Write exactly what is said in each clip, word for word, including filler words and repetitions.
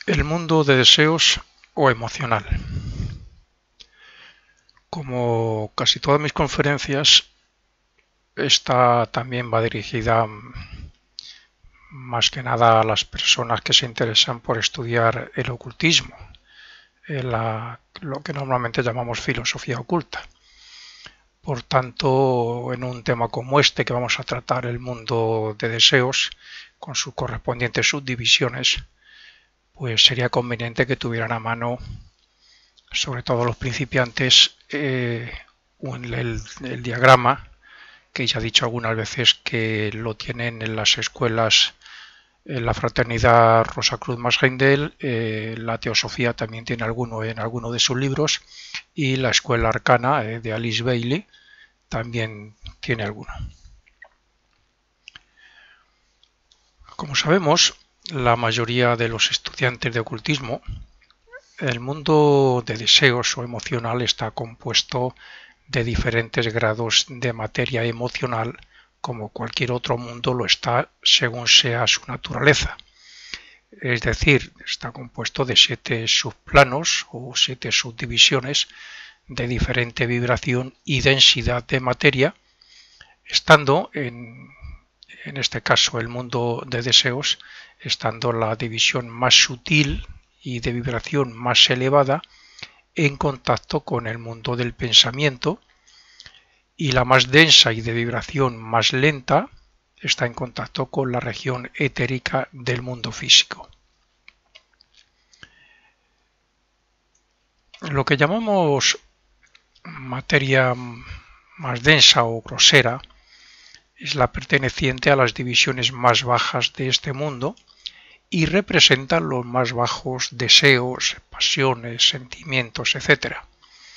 El mundo de deseos o emocional. Como casi todas mis conferencias, esta también va dirigida más que nada a las personas que se interesan por estudiar el ocultismo, la, lo que normalmente llamamos filosofía oculta. Por tanto, en un tema como este, que vamos a tratar el mundo de deseos, con sus correspondientes subdivisiones, pues sería conveniente que tuvieran a mano, sobre todo los principiantes, eh, el, el, el diagrama, que ya he dicho algunas veces que lo tienen en las escuelas, en la fraternidad Rosacruz-Masgendel, eh, la Teosofía también tiene alguno en alguno de sus libros, y la escuela arcana eh, de Alice Bailey también tiene alguno. Como sabemos, la mayoría de los estudiantes de ocultismo, el mundo de deseos o emocional está compuesto de diferentes grados de materia emocional, como cualquier otro mundo lo está según sea su naturaleza. Es decir, está compuesto de siete subplanos o siete subdivisiones de diferente vibración y densidad de materia, estando en, en este caso el mundo de deseos, estando la división más sutil y de vibración más elevada en contacto con el mundo del pensamiento, y la más densa y de vibración más lenta está en contacto con la región etérica del mundo físico. Lo que llamamos materia más densa o grosera es la perteneciente a las divisiones más bajas de este mundo y representa los más bajos deseos, pasiones, sentimientos, etcétera.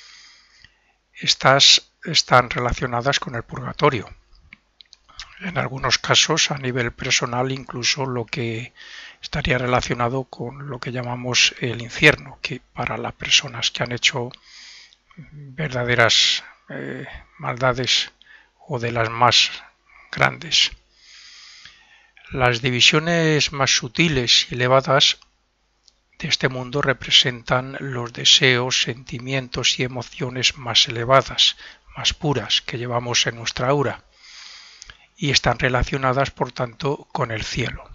Estas están relacionadas con el purgatorio. En algunos casos, a nivel personal, incluso lo que estaría relacionado con lo que llamamos el infierno, que para las personas que han hecho verdaderas eh, maldades o de las más grandes. Las divisiones más sutiles y elevadas de este mundo representan los deseos, sentimientos y emociones más elevadas, más puras, que llevamos en nuestra aura, y están relacionadas, por tanto, con el cielo.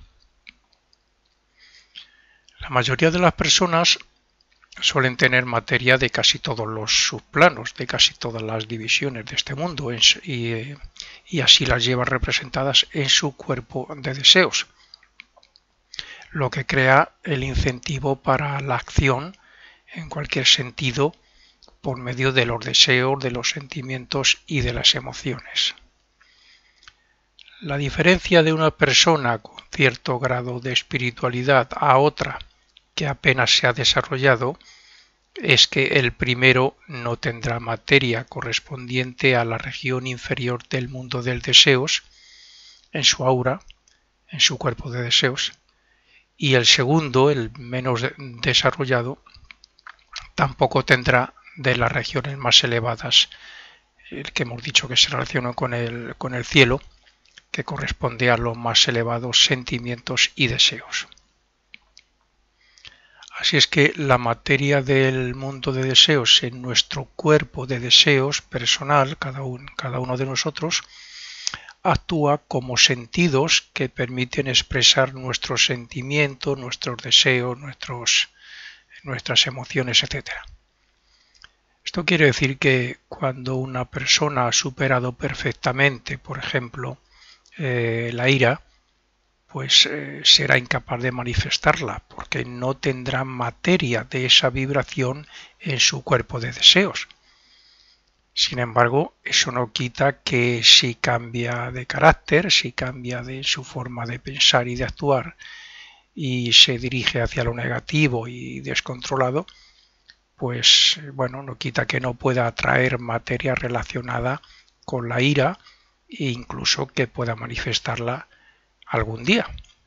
La mayoría de las personas suelen tener materia de casi todos los subplanos, de casi todas las divisiones de este mundo, y, y así las llevan representadas en su cuerpo de deseos, lo que crea el incentivo para la acción en cualquier sentido por medio de los deseos, de los sentimientos y de las emociones. La diferencia de una persona con cierto grado de espiritualidad a otra que apenas se ha desarrollado es que el primero no tendrá materia correspondiente a la región inferior del mundo del deseos en su aura, en su cuerpo de deseos, y el segundo, el menos desarrollado, tampoco tendrá de las regiones más elevadas, el que hemos dicho que se relaciona con el, con el cielo, que corresponde a los más elevados sentimientos y deseos. Así es que la materia del mundo de deseos en nuestro cuerpo de deseos personal, cada, un, cada uno de nosotros, actúa como sentidos que permiten expresar nuestros sentimientos, nuestros deseos, nuestros, nuestras emociones, etcétera. Esto quiere decir que cuando una persona ha superado perfectamente, por ejemplo, eh, la ira, pues eh, será incapaz de manifestarla, porque no tendrá materia de esa vibración en su cuerpo de deseos. Sin embargo, eso no quita que si cambia de carácter, si cambia de su forma de pensar y de actuar, y se dirige hacia lo negativo y descontrolado, pues bueno, no quita que no pueda atraer materia relacionada con la ira e incluso que pueda manifestarla algún día.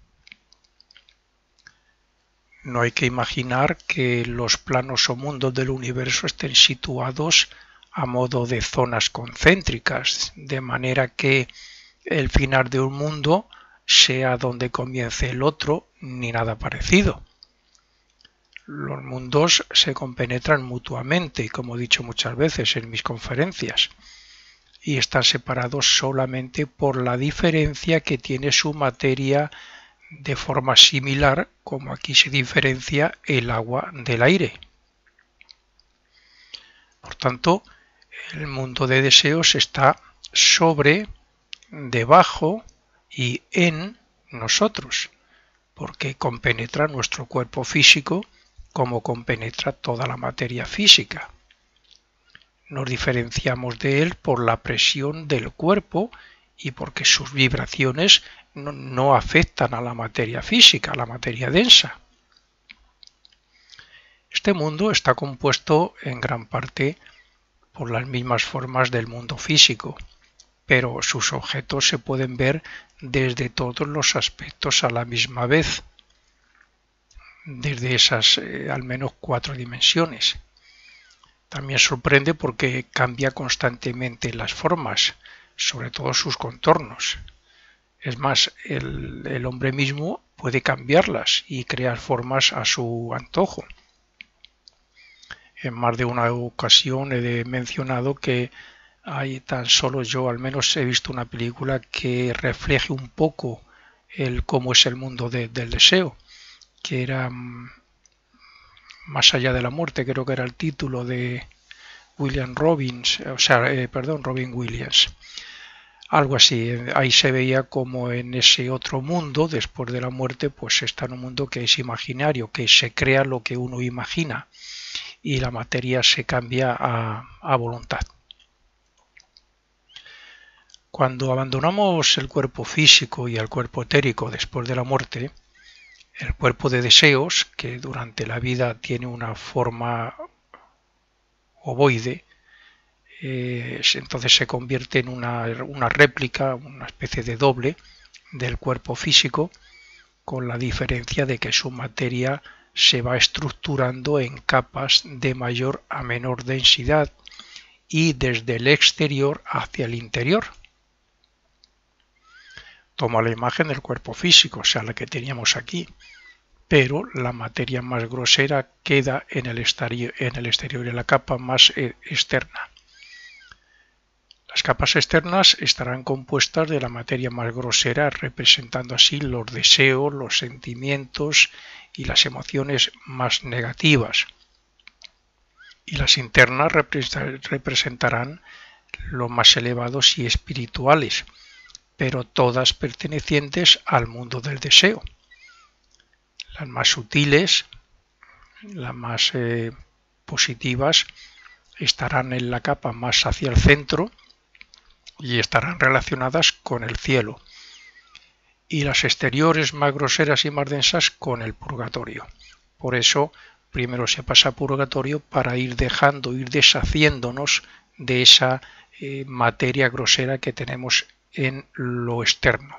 No hay que imaginar que los planos o mundos del universo estén situados a modo de zonas concéntricas, de manera que el final de un mundo sea donde comience el otro, ni nada parecido. los mundos se compenetran mutuamente, como he dicho muchas veces en mis conferencias, y están separados solamente por la diferencia que tiene su materia, de forma similar como aquí se diferencia el agua del aire. Por tanto, el mundo de deseos está sobre, debajo y en nosotros, porque compenetra nuestro cuerpo físico como compenetra toda la materia física. Nos diferenciamos de él por la presión del cuerpo y porque sus vibraciones no, no afectan a la materia física, a la materia densa. Este mundo está compuesto en gran parte por las mismas formas del mundo físico, pero sus objetos se pueden ver desde todos los aspectos a la misma vez, desde esas eh, al menos cuatro dimensiones. También sorprende porque cambia constantemente las formas, sobre todo sus contornos. Es más, el, el hombre mismo puede cambiarlas y crear formas a su antojo. En más de una ocasión he mencionado que hay tan solo yo al menos he visto una película que refleje un poco el cómo es el mundo de, del deseo, que era Más allá de la muerte, creo que era el título de William Robbins, o sea, eh, perdón, Robin Williams. Algo así, ahí se veía como en ese otro mundo, después de la muerte, pues está en un mundo que es imaginario, que se crea lo que uno imagina y la materia se cambia a, a voluntad. Cuando abandonamos el cuerpo físico y el cuerpo etérico después de la muerte, el cuerpo de deseos, que durante la vida tiene una forma ovoide, eh, entonces se convierte en una, una réplica, una especie de doble del cuerpo físico, con la diferencia de que su materia se va estructurando en capas de mayor a menor densidad y desde el exterior hacia el interior. Toma la imagen del cuerpo físico, o sea, la que teníamos aquí, pero la materia más grosera queda en el exterior, en el exterior, en la capa más externa. Las capas externas estarán compuestas de la materia más grosera, representando así los deseos, los sentimientos y las emociones más negativas. Y las internas representarán los más elevados y espirituales, pero todas pertenecientes al mundo del deseo. Las más sutiles, las más eh, positivas, estarán en la capa más hacia el centro y estarán relacionadas con el cielo. Y las exteriores más groseras y más densas con el purgatorio. Por eso, primero se pasa a purgatorio para ir dejando, ir deshaciéndonos de esa eh, materia grosera que tenemos en lo externo.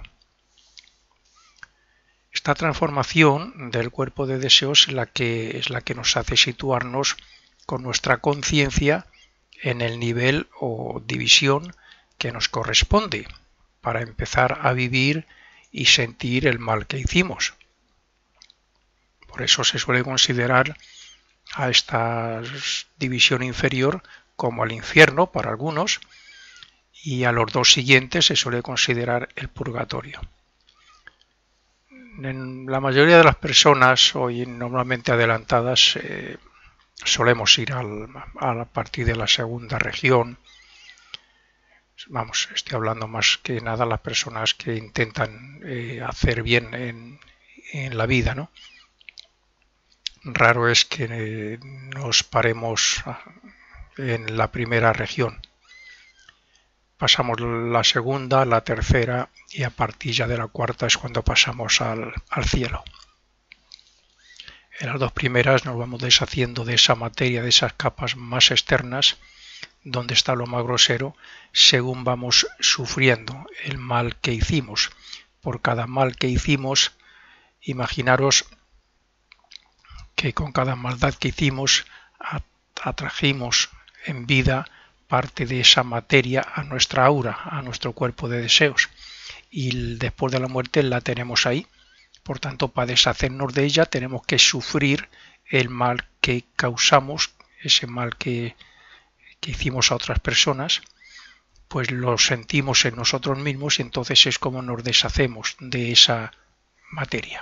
Esta transformación del cuerpo de deseos es la que, es la que nos hace situarnos con nuestra conciencia en el nivel o división que nos corresponde para empezar a vivir y sentir el mal que hicimos. Por eso se suele considerar a esta división inferior como el infierno para algunos, y a los dos siguientes se suele considerar el purgatorio. En la mayoría de las personas, hoy normalmente adelantadas, eh, solemos ir al, a partir de la segunda región. Vamos, estoy hablando más que nada de las personas que intentan eh, hacer bien en, en la vida, ¿no? Raro es que eh, nos paremos en la primera región. Pasamos la segunda, la tercera y a partir ya de la cuarta es cuando pasamos al, al cielo. En las dos primeras nos vamos deshaciendo de esa materia, de esas capas más externas, donde está lo más grosero, según vamos sufriendo el mal que hicimos. Por cada mal que hicimos, imaginaros que con cada maldad que hicimos atrajimos en vida parte de esa materia a nuestra aura, a nuestro cuerpo de deseos, y después de la muerte la tenemos ahí. Por tanto, para deshacernos de ella tenemos que sufrir el mal que causamos, ese mal que, que hicimos a otras personas, pues lo sentimos en nosotros mismos y entonces es como nos deshacemos de esa materia.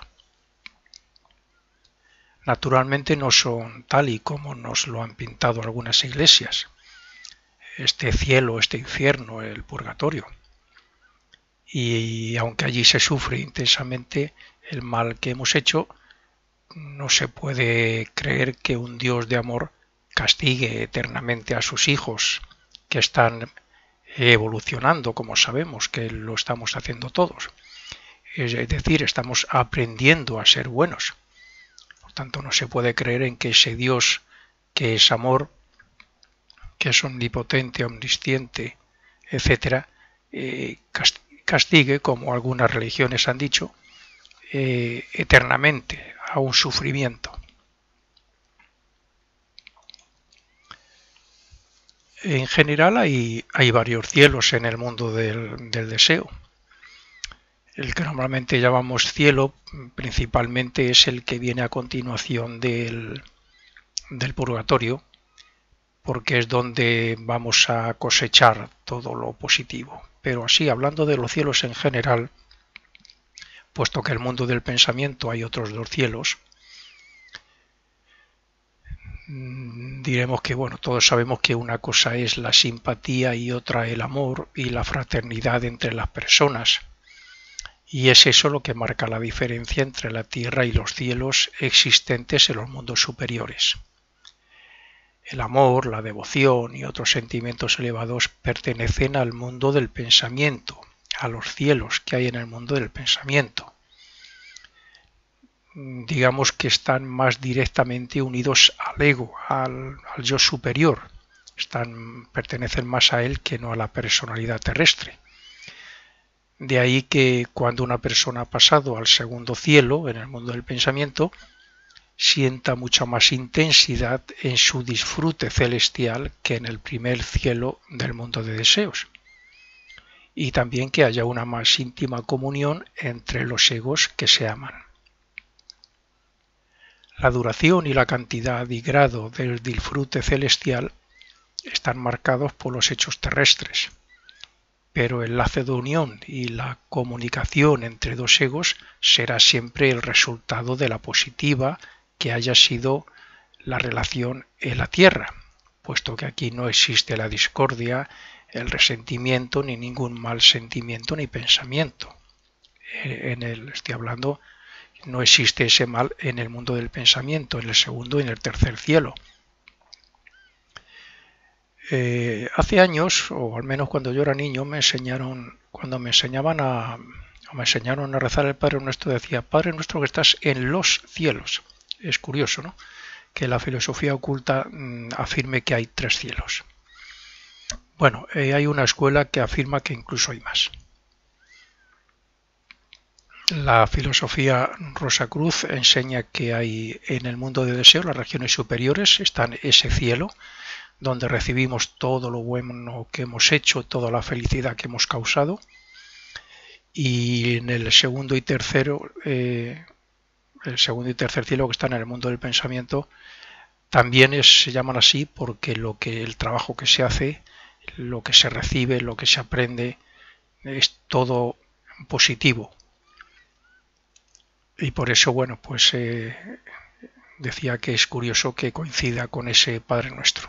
Naturalmente no son tal y como nos lo han pintado algunas iglesias, este cielo, este infierno, el purgatorio. Y aunque allí se sufre intensamente el mal que hemos hecho, no se puede creer que un Dios de amor castigue eternamente a sus hijos que están evolucionando, como sabemos que lo estamos haciendo todos. Es decir, estamos aprendiendo a ser buenos. Por tanto, no se puede creer en que ese Dios que es amor, que es omnipotente, omnisciente, etcétera, eh, castigue, como algunas religiones han dicho, eh, eternamente a un sufrimiento. En general hay, hay varios cielos en el mundo del, del deseo. El que normalmente llamamos cielo principalmente es el que viene a continuación del, del purgatorio, porque es donde vamos a cosechar todo lo positivo. Pero así, hablando de los cielos en general, puesto que en el mundo del pensamiento hay otros dos cielos, diremos que, bueno, todos sabemos que una cosa es la simpatía y otra el amor y la fraternidad entre las personas. Y es eso lo que marca la diferencia entre la tierra y los cielos existentes en los mundos superiores. El amor, la devoción y otros sentimientos elevados pertenecen al mundo del pensamiento, a los cielos que hay en el mundo del pensamiento. Digamos que están más directamente unidos al ego, al, al yo superior. Están, pertenecen más a él que no a la personalidad terrestre. De ahí que cuando una persona ha pasado al segundo cielo, en el mundo del pensamiento, sienta mucha más intensidad en su disfrute celestial que en el primer cielo del mundo de deseos. Y también que haya una más íntima comunión entre los egos que se aman. La duración y la cantidad y grado del disfrute celestial están marcados por los hechos terrestres, pero el lazo de unión y la comunicación entre dos egos será siempre el resultado de la positiva que haya sido la relación en la tierra, puesto que aquí no existe la discordia, el resentimiento, ni ningún mal sentimiento ni pensamiento. En el, estoy hablando, no existe ese mal en el mundo del pensamiento, en el segundo y en el tercer cielo. Eh, hace años, o al menos cuando yo era niño, me enseñaron, cuando me enseñaban a, me enseñaron a rezar el Padre Nuestro, decía, Padre Nuestro que estás en los cielos. Es curioso, ¿no?, que la filosofía oculta mmm, afirme que hay tres cielos. Bueno, eh, hay una escuela que afirma que incluso hay más. La filosofía Rosacruz enseña que hay en el mundo de deseo, las regiones superiores, están ese cielo, donde recibimos todo lo bueno que hemos hecho, toda la felicidad que hemos causado. Y en el segundo y tercero, eh, el segundo y tercer cielo que están en el mundo del pensamiento, también es, se llaman así porque lo que el trabajo que se hace, lo que se recibe, lo que se aprende, es todo positivo. Y por eso, bueno, pues eh, decía que es curioso que coincida con ese Padre Nuestro.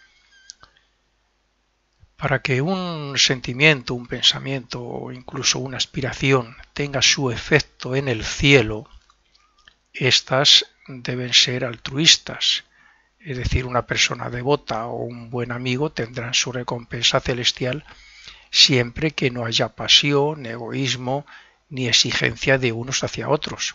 Para que un sentimiento, un pensamiento o incluso una aspiración tenga su efecto en el cielo, estas deben ser altruistas. Es decir, una persona devota o un buen amigo tendrán su recompensa celestial siempre que no haya pasión, egoísmo ni exigencia de unos hacia otros.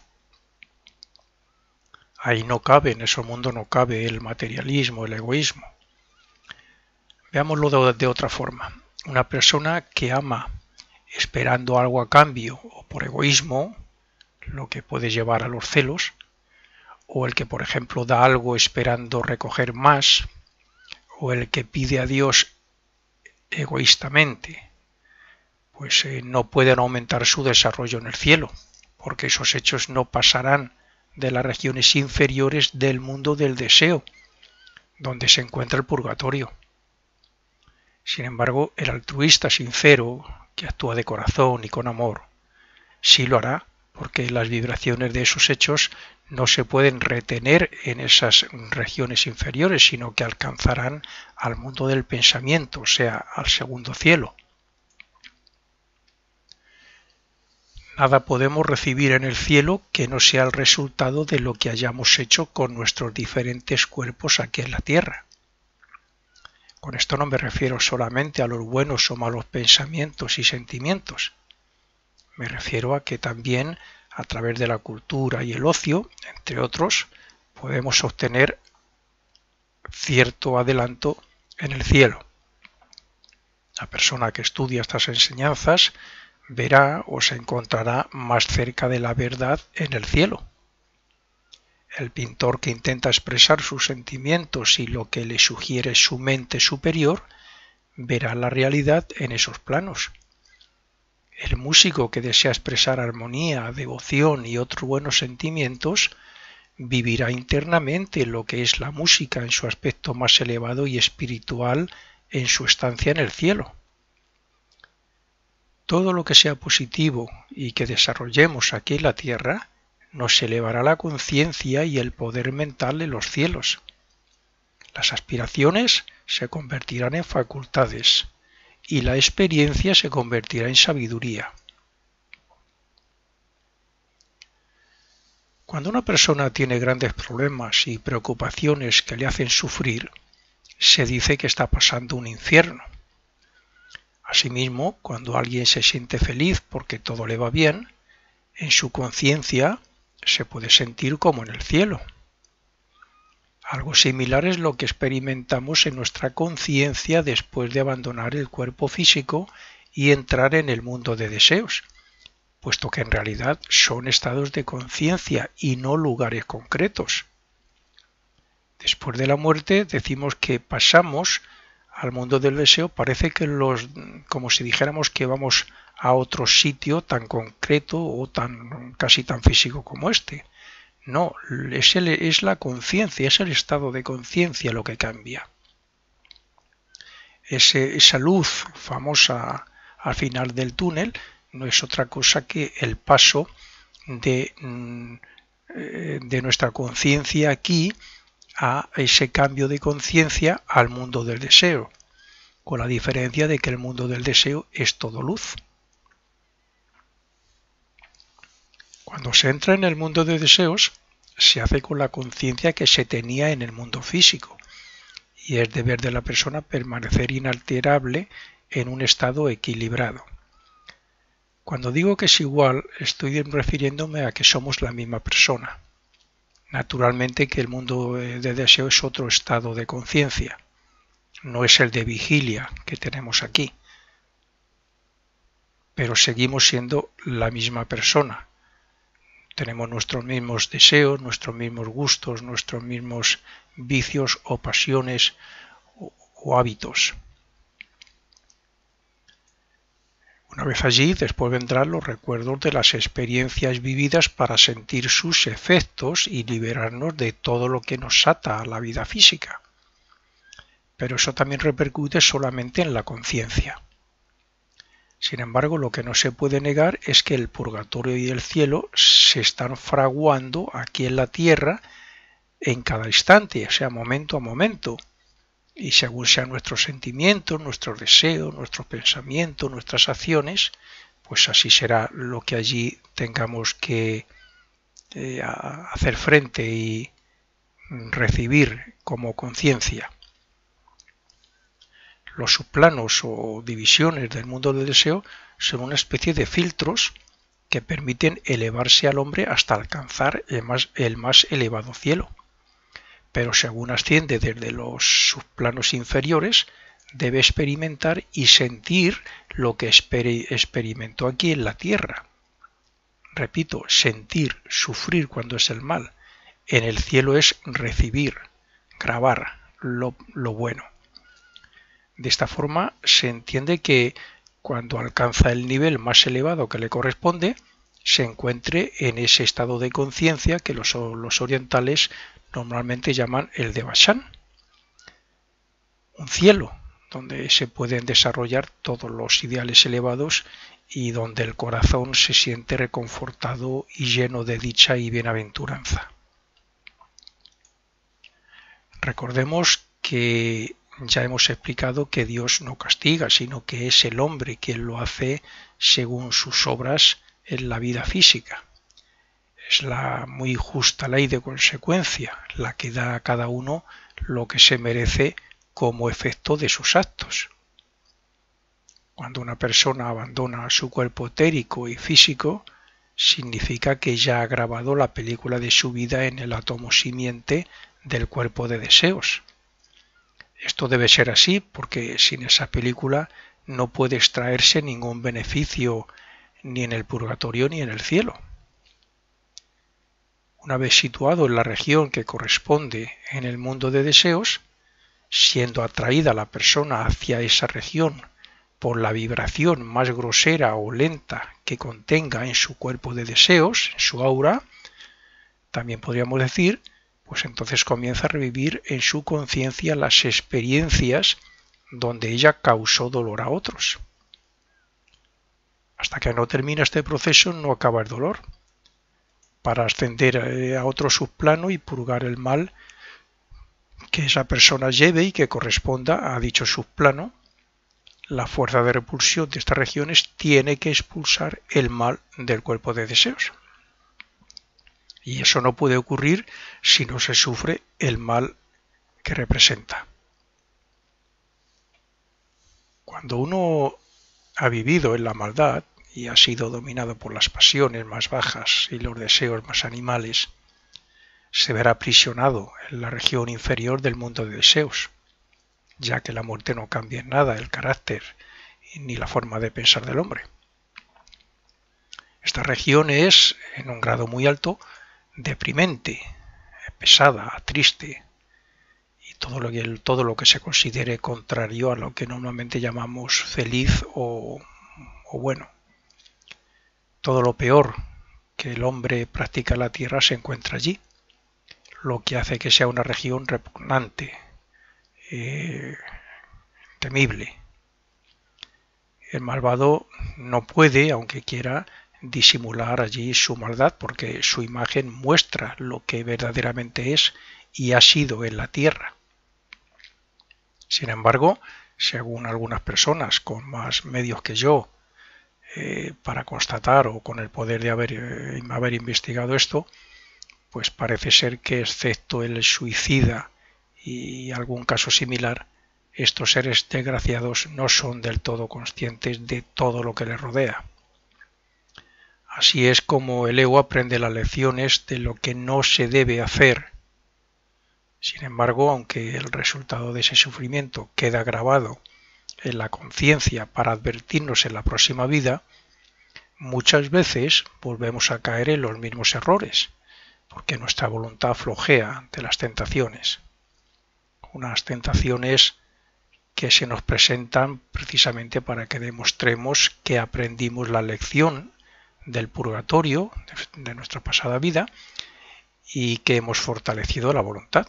Ahí no cabe, en ese mundo no cabe el materialismo, el egoísmo. Veámoslo de, de otra forma. Una persona que ama esperando algo a cambio o por egoísmo, lo que puede llevar a los celos, o el que, por ejemplo, da algo esperando recoger más, o el que pide a Dios egoístamente, pues eh, no pueden aumentar su desarrollo en el cielo, porque esos hechos no pasarán de las regiones inferiores del mundo del deseo, donde se encuentra el purgatorio. Sin embargo, el altruista sincero, que actúa de corazón y con amor, sí lo hará, porque las vibraciones de esos hechos no se pueden retener en esas regiones inferiores, sino que alcanzarán al mundo del pensamiento, o sea, al segundo cielo. Nada podemos recibir en el cielo que no sea el resultado de lo que hayamos hecho con nuestros diferentes cuerpos aquí en la tierra. Con esto no me refiero solamente a los buenos o malos pensamientos y sentimientos. Me refiero a que también a través de la cultura y el ocio, entre otros, podemos obtener cierto adelanto en el cielo. La persona que estudia estas enseñanzas verá o se encontrará más cerca de la verdad en el cielo. El pintor que intenta expresar sus sentimientos y lo que le sugiere su mente superior verá la realidad en esos planos. El músico que desea expresar armonía, devoción y otros buenos sentimientos vivirá internamente lo que es la música en su aspecto más elevado y espiritual en su estancia en el cielo. Todo lo que sea positivo y que desarrollemos aquí en la tierra nos elevará la conciencia y el poder mental en los cielos. Las aspiraciones se convertirán en facultades y la experiencia se convertirá en sabiduría. Cuando una persona tiene grandes problemas y preocupaciones que le hacen sufrir, se dice que está pasando un infierno. Asimismo, cuando alguien se siente feliz porque todo le va bien, en su conciencia se puede sentir como en el cielo. Algo similar es lo que experimentamos en nuestra conciencia después de abandonar el cuerpo físico y entrar en el mundo de deseos, puesto que en realidad son estados de conciencia y no lugares concretos. Después de la muerte decimos que pasamos al mundo del deseo, parece que los, como si dijéramos que vamos a otro sitio tan concreto o tan casi tan físico como este. No, es, el, es la conciencia, es el estado de conciencia lo que cambia. Ese, esa luz famosa al final del túnel no es otra cosa que el paso de, de nuestra conciencia aquí a ese cambio de conciencia al mundo del deseo, con la diferencia de que el mundo del deseo es todo luz. Cuando se entra en el mundo de deseos, se hace con la conciencia que se tenía en el mundo físico, y es deber de la persona permanecer inalterable en un estado equilibrado. Cuando digo que es igual, estoy refiriéndome a que somos la misma persona. Naturalmente que el mundo de deseo es otro estado de conciencia, no es el de vigilia que tenemos aquí, pero seguimos siendo la misma persona. Tenemos nuestros mismos deseos, nuestros mismos gustos, nuestros mismos vicios o pasiones o, o hábitos. Una vez allí, después vendrán los recuerdos de las experiencias vividas para sentir sus efectos y liberarnos de todo lo que nos ata a la vida física. Pero eso también repercute solamente en la conciencia. Sin embargo, lo que no se puede negar es que el purgatorio y el cielo se están fraguando aquí en la tierra en cada instante, o sea, momento a momento. Y según sean nuestros sentimientos, nuestros deseos, nuestros pensamientos, nuestras acciones, pues así será lo que allí tengamos que eh, hacer frente y recibir como conciencia. Los subplanos o divisiones del mundo del deseo son una especie de filtros que permiten elevarse al hombre hasta alcanzar el más, el más elevado cielo. Pero según asciende desde los subplanos inferiores, debe experimentar y sentir lo que experimentó aquí en la tierra. Repito, sentir, sufrir cuando es el mal. En el cielo es recibir, grabar lo, lo bueno. De esta forma se entiende que cuando alcanza el nivel más elevado que le corresponde, se encuentre en ese estado de conciencia que los, los orientales normalmente llaman el Devachan, un cielo donde se pueden desarrollar todos los ideales elevados y donde el corazón se siente reconfortado y lleno de dicha y bienaventuranza. Recordemos que ya hemos explicado que Dios no castiga, sino que es el hombre quien lo hace según sus obras en la vida física. Es la muy justa ley de consecuencia, la que da a cada uno lo que se merece como efecto de sus actos. Cuando una persona abandona su cuerpo etérico y físico, significa que ya ha grabado la película de su vida en el átomo simiente del cuerpo de deseos. Esto debe ser así porque sin esa película no puede extraerse ningún beneficio ni en el purgatorio ni en el cielo. Una vez situado en la región que corresponde en el mundo de deseos, siendo atraída la persona hacia esa región por la vibración más grosera o lenta que contenga en su cuerpo de deseos, en su aura, también podríamos decir, pues entonces comienza a revivir en su conciencia las experiencias donde ella causó dolor a otros. Hasta que no termina este proceso no acaba el dolor, para ascender a otro subplano y purgar el mal que esa persona lleve y que corresponda a dicho subplano. La fuerza de repulsión de estas regiones tiene que expulsar el mal del cuerpo de deseos. Y eso no puede ocurrir si no se sufre el mal que representa. Cuando uno ha vivido en la maldad y ha sido dominado por las pasiones más bajas y los deseos más animales, se verá aprisionado en la región inferior del mundo de deseos, ya que la muerte no cambia en nada el carácter ni la forma de pensar del hombre. Esta región es, en un grado muy alto, deprimente, pesada, triste, y todo lo que, todo lo que se considere contrario a lo que normalmente llamamos feliz o, o bueno. Todo lo peor que el hombre practica en la tierra se encuentra allí, lo que hace que sea una región repugnante, eh, temible. El malvado no puede, aunque quiera, disimular allí su maldad porque su imagen muestra lo que verdaderamente es y ha sido en la tierra. Sin embargo, según algunas personas con más medios que yo eh, para constatar o con el poder de haber, eh, haber investigado esto, pues parece ser que excepto el suicida y algún caso similar, estos seres desgraciados no son del todo conscientes de todo lo que les rodea. Así es como el ego aprende las lecciones de lo que no se debe hacer. Sin embargo, aunque el resultado de ese sufrimiento queda grabado en la conciencia para advertirnos en la próxima vida, muchas veces volvemos a caer en los mismos errores, porque nuestra voluntad flojea ante las tentaciones. Unas tentaciones que se nos presentan precisamente para que demostremos que aprendimos la lección del purgatorio, de nuestra pasada vida, y que hemos fortalecido la voluntad.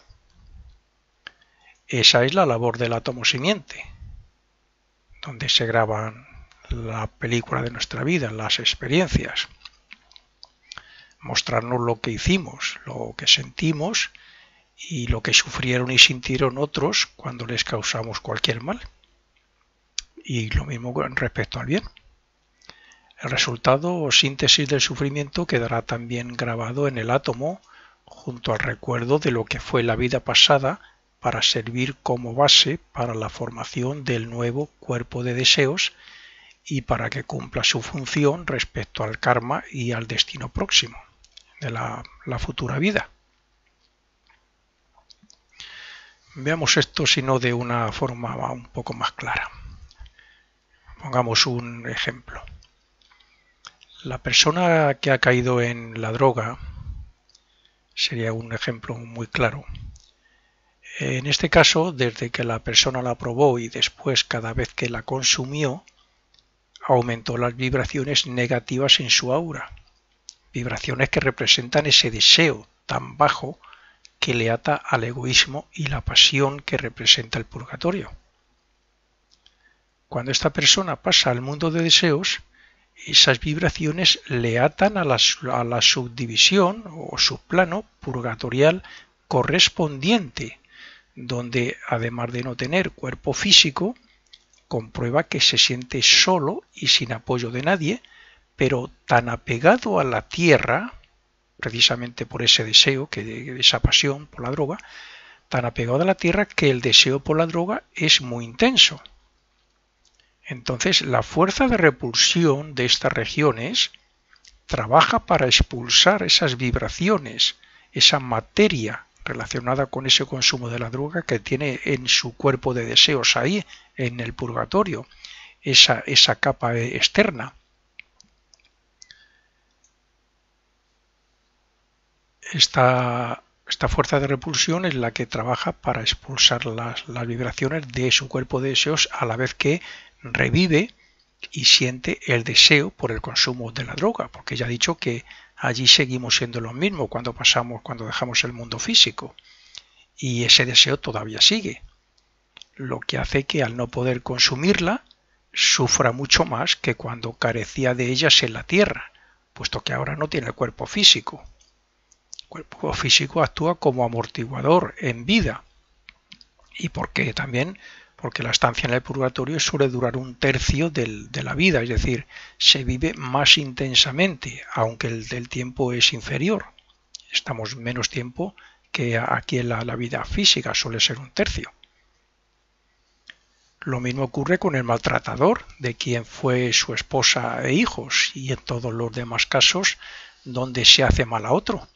Esa es la labor del átomo simiente, donde se graban la película de nuestra vida, las experiencias. Mostrarnos lo que hicimos, lo que sentimos y lo que sufrieron y sintieron otros cuando les causamos cualquier mal. Y lo mismo respecto al bien. El resultado o síntesis del sufrimiento quedará también grabado en el átomo junto al recuerdo de lo que fue la vida pasada para servir como base para la formación del nuevo cuerpo de deseos y para que cumpla su función respecto al karma y al destino próximo de la, la futura vida. Veamos esto sino de una forma un poco más clara. Pongamos un ejemplo. La persona que ha caído en la droga sería un ejemplo muy claro. En este caso, desde que la persona la probó y después cada vez que la consumió, aumentó las vibraciones negativas en su aura. vibraciones que representan ese deseo tan bajo que le ata al egoísmo y la pasión que representa el purgatorio. Cuando esta persona pasa al mundo de deseos, esas vibraciones le atan a la, a la subdivisión o subplano purgatorial correspondiente, donde además de no tener cuerpo físico, comprueba que se siente solo y sin apoyo de nadie, pero tan apegado a la tierra, precisamente por ese deseo, que esa pasión por la droga, tan apegado a la tierra que el deseo por la droga es muy intenso. Entonces, la fuerza de repulsión de estas regiones trabaja para expulsar esas vibraciones, esa materia relacionada con ese consumo de la droga que tiene en su cuerpo de deseos ahí, en el purgatorio, esa, esa capa externa. Esta, esta fuerza de repulsión es la que trabaja para expulsar las, las vibraciones de su cuerpo de deseos a la vez que revive y siente el deseo por el consumo de la droga, porque ya he dicho que allí seguimos siendo lo mismo cuando pasamos, cuando dejamos el mundo físico, y ese deseo todavía sigue, lo que hace que al no poder consumirla sufra mucho más que cuando carecía de ellas en la tierra, puesto que ahora no tiene el cuerpo físico. El cuerpo físico actúa como amortiguador en vida, y porque también porque la estancia en el purgatorio suele durar un tercio del, de la vida, es decir, se vive más intensamente, aunque el del tiempo es inferior. Estamos menos tiempo que aquí en la, la vida física, suele ser un tercio. Lo mismo ocurre con el maltratador, de quien fue su esposa e hijos, y en todos los demás casos donde se hace mal a otro.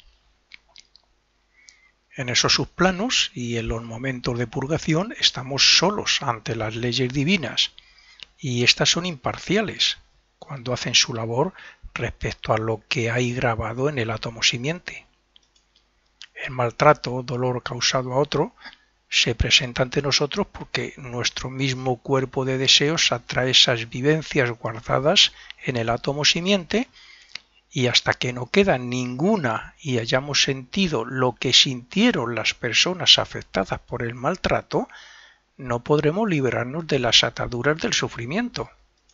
En esos subplanos y en los momentos de purgación estamos solos ante las leyes divinas, y estas son imparciales cuando hacen su labor respecto a lo que hay grabado en el átomo simiente. El maltrato o dolor causado a otro se presenta ante nosotros porque nuestro mismo cuerpo de deseos atrae esas vivencias guardadas en el átomo simiente, y hasta que no queda ninguna y hayamos sentido lo que sintieron las personas afectadas por el maltrato, no podremos liberarnos de las ataduras del sufrimiento.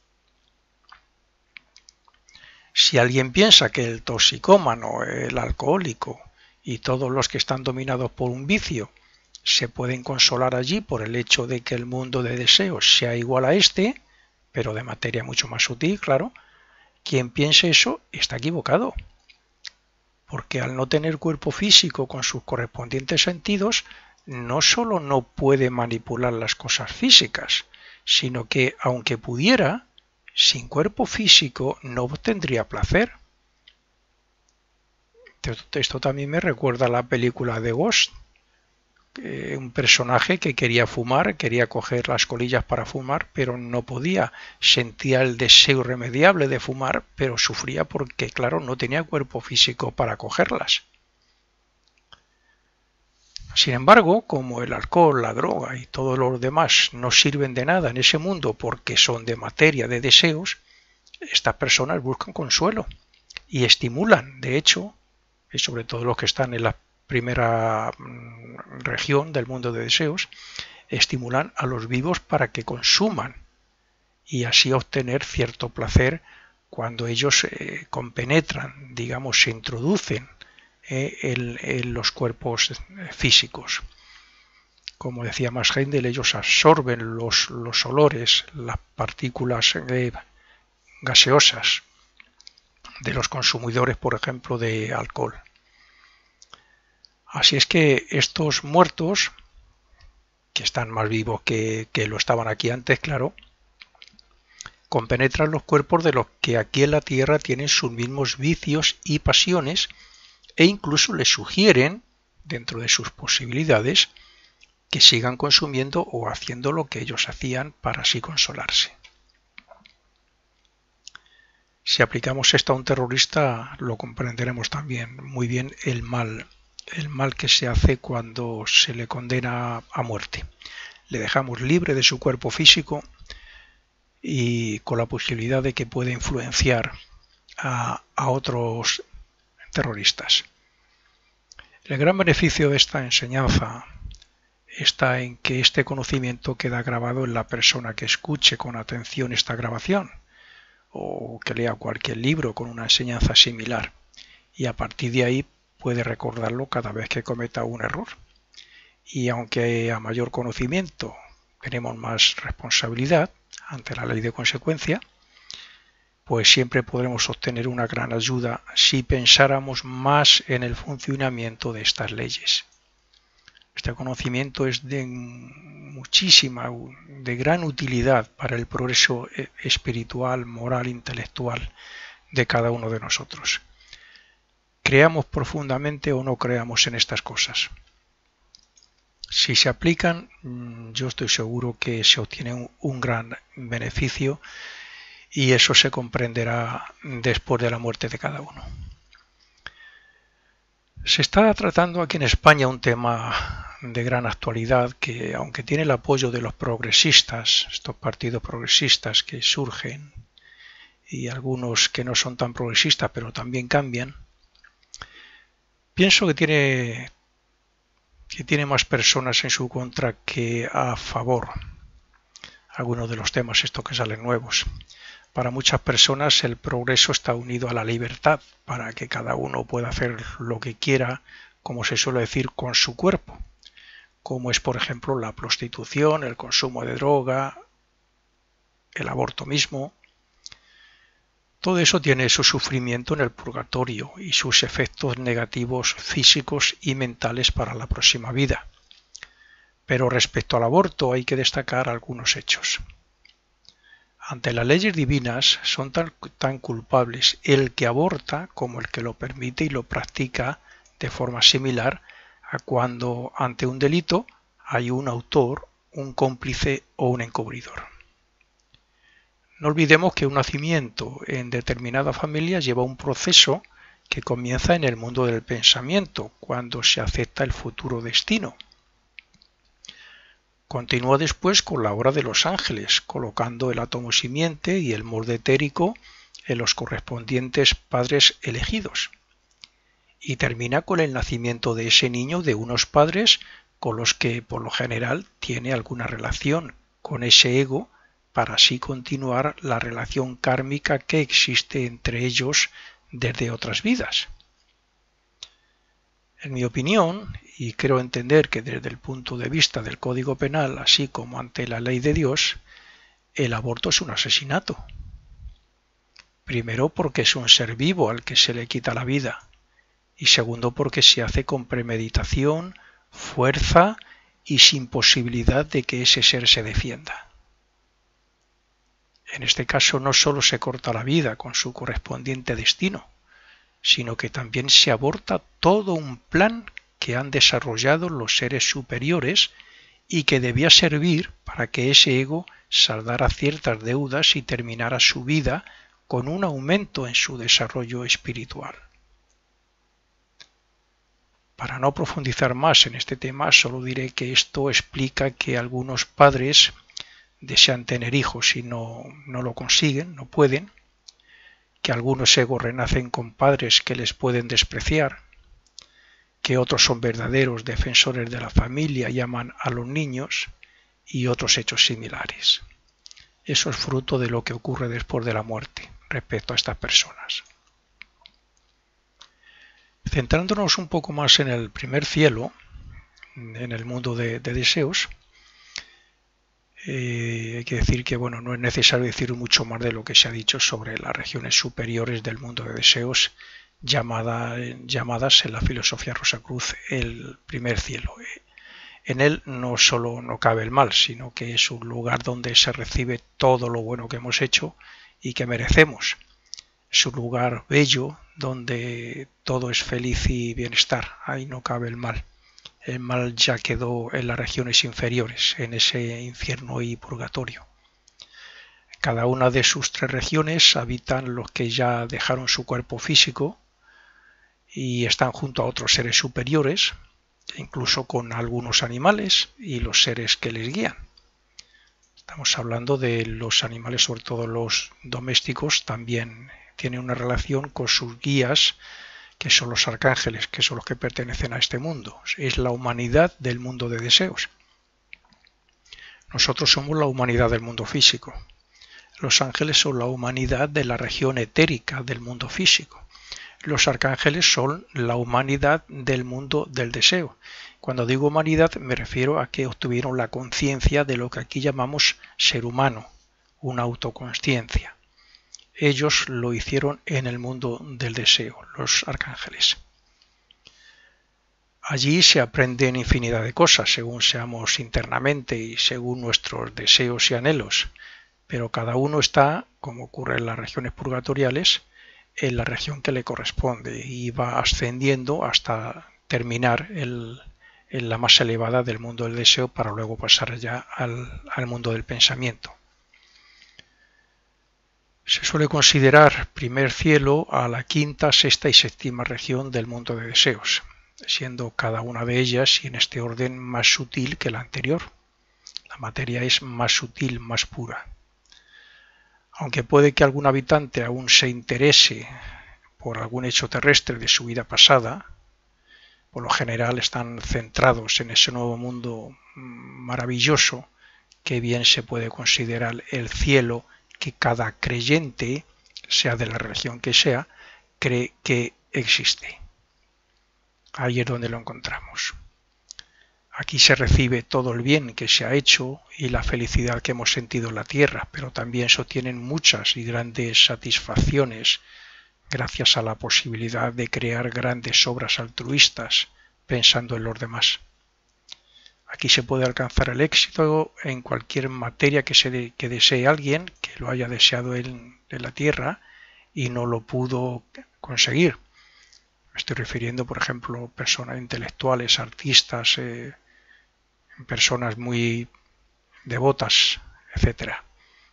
Si alguien piensa que el toxicómano, el alcohólico y todos los que están dominados por un vicio se pueden consolar allí por el hecho de que el mundo de deseos sea igual a este, pero de materia mucho más sutil, claro, quien piense eso está equivocado, porque al no tener cuerpo físico con sus correspondientes sentidos, no solo no puede manipular las cosas físicas, sino que, aunque pudiera, sin cuerpo físico no obtendría placer. Esto también me recuerda a la película de Ghost. Un personaje que quería fumar, quería coger las colillas para fumar, pero no podía. Sentía el deseo irremediable de fumar, pero sufría porque, claro, no tenía cuerpo físico para cogerlas. Sin embargo, como el alcohol, la droga y todos los demás no sirven de nada en ese mundo porque son de materia de deseos, estas personas buscan consuelo y estimulan, de hecho, y sobre todo los que están en la primera región del mundo de deseos, estimulan a los vivos para que consuman y así obtener cierto placer cuando ellos eh, compenetran, digamos, se introducen eh, en, en los cuerpos físicos. Como decía Max Heindel, ellos absorben los, los olores, las partículas eh, gaseosas de los consumidores, por ejemplo, de alcohol. Así es que estos muertos, que están más vivos que, que lo estaban aquí antes, claro, compenetran los cuerpos de los que aquí en la tierra tienen sus mismos vicios y pasiones, e incluso les sugieren, dentro de sus posibilidades, que sigan consumiendo o haciendo lo que ellos hacían para así consolarse. Si aplicamos esto a un terrorista, lo comprenderemos también muy bien el mal el mal que se hace cuando se le condena a muerte. Le dejamos libre de su cuerpo físico y con la posibilidad de que pueda influenciar a, a otros terroristas. El gran beneficio de esta enseñanza está en que este conocimiento queda grabado en la persona que escuche con atención esta grabación o que lea cualquier libro con una enseñanza similar, y a partir de ahí puede recordarlo cada vez que cometa un error. Y aunque a mayor conocimiento tenemos más responsabilidad ante la ley de consecuencia, pues siempre podremos obtener una gran ayuda si pensáramos más en el funcionamiento de estas leyes. Este conocimiento es de muchísima, de gran utilidad para el progreso espiritual, moral, intelectual de cada uno de nosotros. Creamos profundamente o no creamos en estas cosas. Si se aplican, yo estoy seguro que se obtiene un, un gran beneficio, y eso se comprenderá después de la muerte de cada uno. Se está tratando aquí en España un tema de gran actualidad que, aunque tiene el apoyo de los progresistas, estos partidos progresistas que surgen, y algunos que no son tan progresistas pero también cambian, pienso que tiene, que tiene más personas en su contra que a favor. Algunos de los temas estos que salen nuevos. Para muchas personas el progreso está unido a la libertad, para que cada uno pueda hacer lo que quiera, como se suele decir, con su cuerpo, como es por ejemplo la prostitución, el consumo de droga, el aborto mismo. Todo eso tiene su sufrimiento en el purgatorio y sus efectos negativos físicos y mentales para la próxima vida. Pero respecto al aborto hay que destacar algunos hechos. Ante las leyes divinas son tan, tan culpables el que aborta como el que lo permite y lo practica de forma similar a cuando ante un delito hay un autor, un cómplice o un encubridor. No olvidemos que un nacimiento en determinada familia lleva un proceso que comienza en el mundo del pensamiento, cuando se acepta el futuro destino. Continúa después con la obra de los ángeles, colocando el átomo simiente y el molde etérico en los correspondientes padres elegidos. Y termina con el nacimiento de ese niño de unos padres con los que por lo general tiene alguna relación con ese ego, para así continuar la relación kármica que existe entre ellos desde otras vidas. En mi opinión, y creo entender que desde el punto de vista del Código Penal, así como ante la ley de Dios, el aborto es un asesinato. Primero porque es un ser vivo al que se le quita la vida, y segundo porque se hace con premeditación, fuerza y sin posibilidad de que ese ser se defienda. En este caso no solo se corta la vida con su correspondiente destino, sino que también se aborta todo un plan que han desarrollado los seres superiores y que debía servir para que ese ego saldara ciertas deudas y terminara su vida con un aumento en su desarrollo espiritual. Para no profundizar más en este tema, solo diré que esto explica que algunos padres desean tener hijos y no, no lo consiguen, no pueden, que algunos egos renacen con padres que les pueden despreciar, que otros son verdaderos defensores de la familia y aman a los niños, y otros hechos similares. Eso es fruto de lo que ocurre después de la muerte respecto a estas personas. Centrándonos un poco más en el primer cielo, en el mundo de, de deseos, Eh, hay que decir que bueno, no es necesario decir mucho más de lo que se ha dicho sobre las regiones superiores del mundo de deseos, llamada, llamadas en la filosofía Rosacruz el primer cielo. En él no solo no cabe el mal, sino que es un lugar donde se recibe todo lo bueno que hemos hecho y que merecemos. Es un lugar bello donde todo es feliz y bienestar, ahí no cabe el mal. El mal ya quedó en las regiones inferiores, en ese infierno y purgatorio. En cada una de sus tres regiones habitan los que ya dejaron su cuerpo físico y están junto a otros seres superiores, incluso con algunos animales y los seres que les guían. Estamos hablando de los animales, sobre todo los domésticos, también tienen una relación con sus guías, que son los arcángeles, que son los que pertenecen a este mundo. Es la humanidad del mundo de deseos. Nosotros somos la humanidad del mundo físico. Los ángeles son la humanidad de la región etérica del mundo físico. Los arcángeles son la humanidad del mundo del deseo. Cuando digo humanidad me refiero a que obtuvieron la conciencia de lo que aquí llamamos ser humano, una autoconsciencia. Ellos lo hicieron en el mundo del deseo, los arcángeles. Allí se aprenden infinidad de cosas según seamos internamente y según nuestros deseos y anhelos, pero cada uno está, como ocurre en las regiones purgatoriales, en la región que le corresponde y va ascendiendo hasta terminar el, en la más elevada del mundo del deseo para luego pasar ya al, al mundo del pensamiento. Se suele considerar primer cielo a la quinta, sexta y séptima región del mundo de deseos, siendo cada una de ellas y en este orden más sutil que la anterior. La materia es más sutil, más pura. Aunque puede que algún habitante aún se interese por algún hecho terrestre de su vida pasada, por lo general están centrados en ese nuevo mundo maravilloso que bien se puede considerar el cielo que cada creyente, sea de la religión que sea, cree que existe. Ahí es donde lo encontramos. Aquí se recibe todo el bien que se ha hecho y la felicidad que hemos sentido en la tierra, pero también se obtienen muchas y grandes satisfacciones gracias a la posibilidad de crear grandes obras altruistas pensando en los demás. Aquí se puede alcanzar el éxito en cualquier materia que, se de, que desee alguien, que lo haya deseado en, en la tierra y no lo pudo conseguir. Me estoy refiriendo, por ejemplo, a personas intelectuales, artistas, eh, personas muy devotas, etcétera.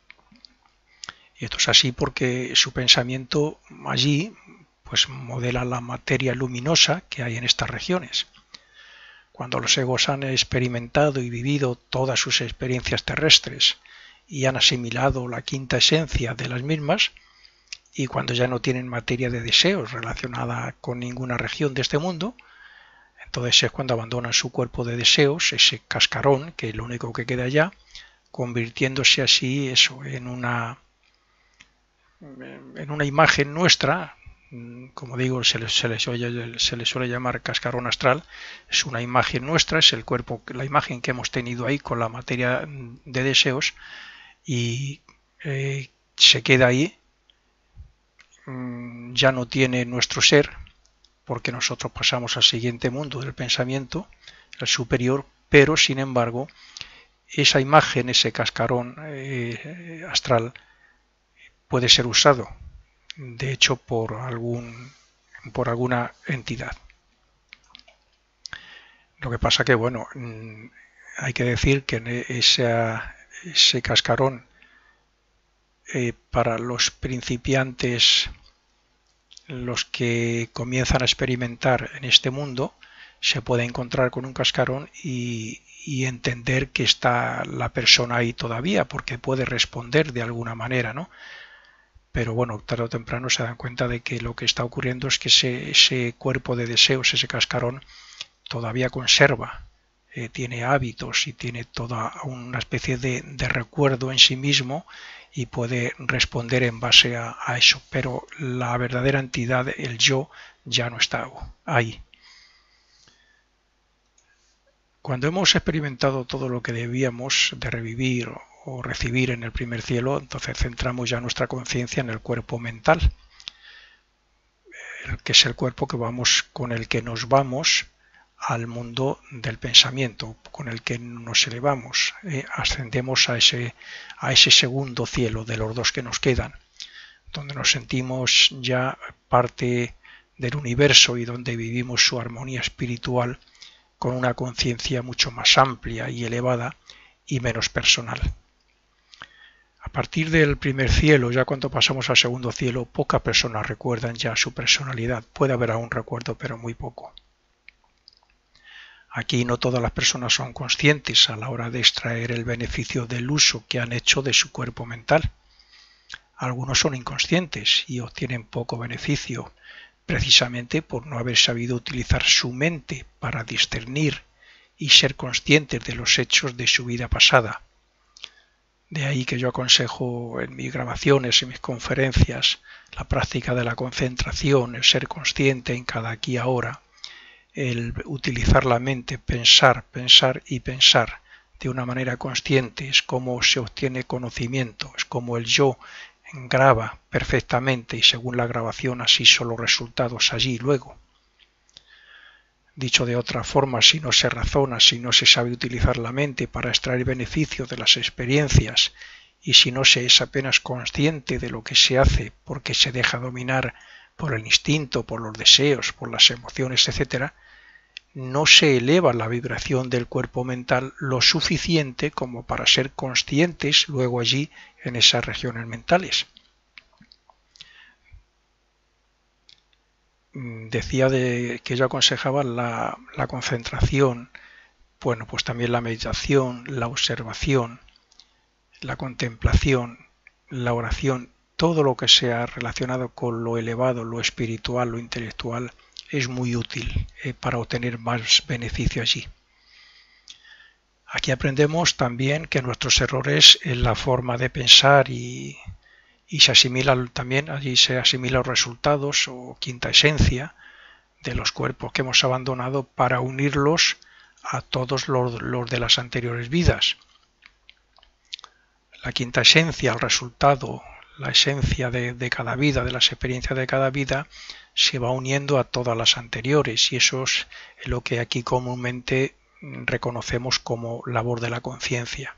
Y esto es así porque su pensamiento allí pues modela la materia luminosa que hay en estas regiones. Cuando los egos han experimentado y vivido todas sus experiencias terrestres y han asimilado la quinta esencia de las mismas, y cuando ya no tienen materia de deseos relacionada con ninguna región de este mundo, entonces es cuando abandonan su cuerpo de deseos, ese cascarón, que es lo único que queda allá, convirtiéndose así eso en una, en una imagen nuestra, como digo, se le, se, le suele, se le suele llamar cascarón astral, es una imagen nuestra, es el cuerpo, la imagen que hemos tenido ahí con la materia de deseos y eh, se queda ahí, ya no tiene nuestro ser, porque nosotros pasamos al siguiente mundo del pensamiento, el superior, pero sin embargo esa imagen, ese cascarón eh, astral puede ser usado, de hecho, por algún por alguna entidad. Lo que pasa que, bueno, hay que decir que esa, ese cascarón eh, para los principiantes, los que comienzan a experimentar en este mundo, se puede encontrar con un cascarón y, y entender que está la persona ahí todavía, porque puede responder de alguna manera, ¿no? Pero bueno, tarde o temprano se dan cuenta de que lo que está ocurriendo es que ese, ese cuerpo de deseos, ese cascarón, todavía conserva, eh, tiene hábitos y tiene toda una especie de, de recuerdo en sí mismo y puede responder en base a, a eso. Pero la verdadera entidad, el yo, ya no está ahí. Cuando hemos experimentado todo lo que debíamos de revivir o recibir en el primer cielo, entonces centramos ya nuestra conciencia en el cuerpo mental, que es el cuerpo que vamos, con el que nos vamos al mundo del pensamiento, con el que nos elevamos, eh, ascendemos a ese, a ese segundo cielo de los dos que nos quedan, donde nos sentimos ya parte del universo y donde vivimos su armonía espiritual con una conciencia mucho más amplia y elevada y menos personal. A partir del primer cielo, ya cuando pasamos al segundo cielo, pocas personas recuerdan ya su personalidad. Puede haber aún recuerdo, pero muy poco. Aquí no todas las personas son conscientes a la hora de extraer el beneficio del uso que han hecho de su cuerpo mental. Algunos son inconscientes y obtienen poco beneficio, precisamente por no haber sabido utilizar su mente para discernir y ser conscientes de los hechos de su vida pasada. De ahí que yo aconsejo en mis grabaciones, en mis conferencias, la práctica de la concentración, el ser consciente en cada aquí y ahora, el utilizar la mente, pensar, pensar y pensar de una manera consciente, es como se obtiene conocimiento, es como el yo graba perfectamente y según la grabación así son los resultados allí luego. Dicho de otra forma, si no se razona, si no se sabe utilizar la mente para extraer beneficio de las experiencias y si no se es apenas consciente de lo que se hace porque se deja dominar por el instinto, por los deseos, por las emociones, etcétera, no se eleva la vibración del cuerpo mental lo suficiente como para ser conscientes luego allí en esas regiones mentales. Decía de que yo aconsejaba la, la concentración, bueno, pues también la meditación, la observación, la contemplación, la oración, todo lo que sea relacionado con lo elevado, lo espiritual, lo intelectual, es muy útil eh, para obtener más beneficio allí. Aquí aprendemos también que nuestros errores en la forma de pensar y, y se asimilan también, allí se asimilan los resultados o quinta esencia de los cuerpos que hemos abandonado para unirlos a todos los, los de las anteriores vidas. La quinta esencia, el resultado, la esencia de, de cada vida, de las experiencias de cada vida, se va uniendo a todas las anteriores y eso es lo que aquí comúnmente reconocemos como labor de la conciencia.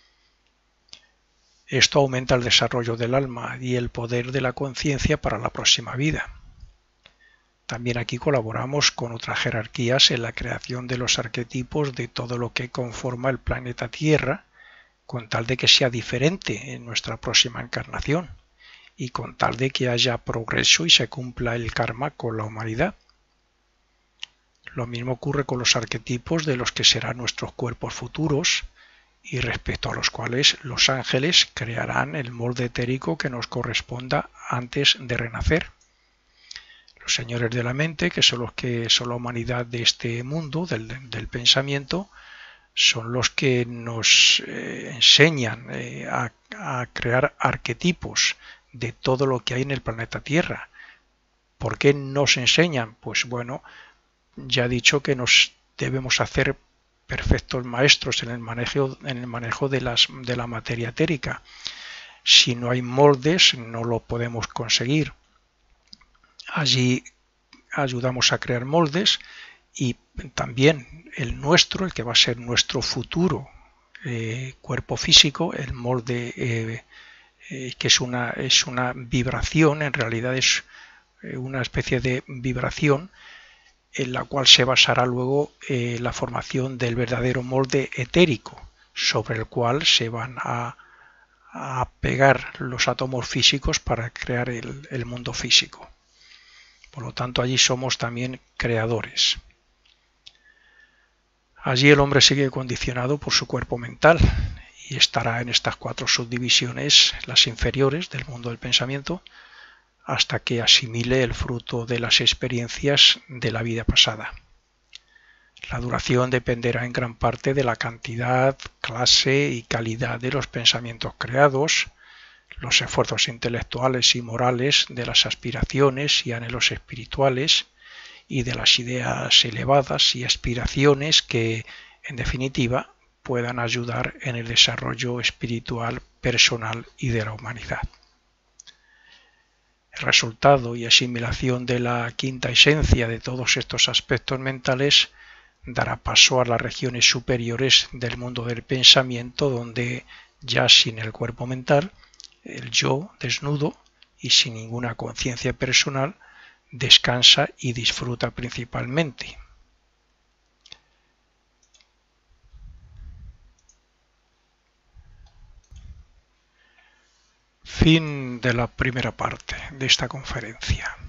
Esto aumenta el desarrollo del alma y el poder de la conciencia para la próxima vida. También aquí colaboramos con otras jerarquías en la creación de los arquetipos de todo lo que conforma el planeta Tierra, con tal de que sea diferente en nuestra próxima encarnación y con tal de que haya progreso y se cumpla el karma con la humanidad. Lo mismo ocurre con los arquetipos de los que serán nuestros cuerpos futuros y respecto a los cuales los ángeles crearán el molde etérico que nos corresponda antes de renacer. Los señores de la mente, que son los que son la humanidad de este mundo, del, del pensamiento, son los que nos eh, enseñan eh, a, a crear arquetipos de todo lo que hay en el planeta Tierra. ¿Por qué nos enseñan? Pues bueno, ya he dicho que nos debemos hacer perfectos maestros en el manejo, en el manejo de, las, de la materia etérica. Si no hay moldes, no lo podemos conseguir. Allí ayudamos a crear moldes y también el nuestro, el que va a ser nuestro futuro eh, cuerpo físico, el molde eh, eh, que es una, es una vibración, en realidad es una especie de vibración en la cual se basará luego eh, la formación del verdadero molde etérico, sobre el cual se van a, a pegar los átomos físicos para crear el, el mundo físico. Por lo tanto, allí somos también creadores. Allí el hombre sigue condicionado por su cuerpo mental y estará en estas cuatro subdivisiones, las inferiores del mundo del pensamiento, hasta que asimile el fruto de las experiencias de la vida pasada. La duración dependerá en gran parte de la cantidad, clase y calidad de los pensamientos creados, los esfuerzos intelectuales y morales de las aspiraciones y anhelos espirituales y de las ideas elevadas y aspiraciones que, en definitiva, puedan ayudar en el desarrollo espiritual, personal y de la humanidad. El resultado y asimilación de la quinta esencia de todos estos aspectos mentales dará paso a las regiones superiores del mundo del pensamiento, donde ya sin el cuerpo mental, el yo desnudo y sin ninguna conciencia personal descansa y disfruta principalmente. Fin de la primera parte de esta conferencia.